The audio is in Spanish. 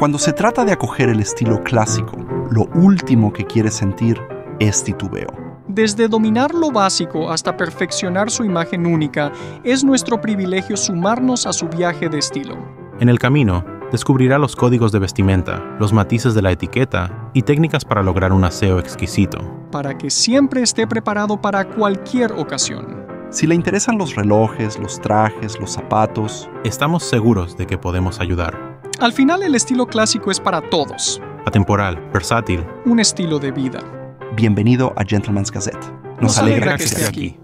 cuando se trata de acoger el estilo clásico, lo último que quiere sentir es titubeo. Desde dominar lo básico hasta perfeccionar su imagen única, es nuestro privilegio sumarnos a su viaje de estilo. En el camino, descubrirá los códigos de vestimenta, los matices de la etiqueta y técnicas para lograr un aseo exquisito. Para que siempre esté preparado para cualquier ocasión. Si le interesan los relojes, los trajes, los zapatos, estamos seguros de que podemos ayudar. Al final, el estilo clásico es para todos. Atemporal, versátil. Un estilo de vida. Bienvenido a Gentleman's Gazette. Nos alegra que esté aquí.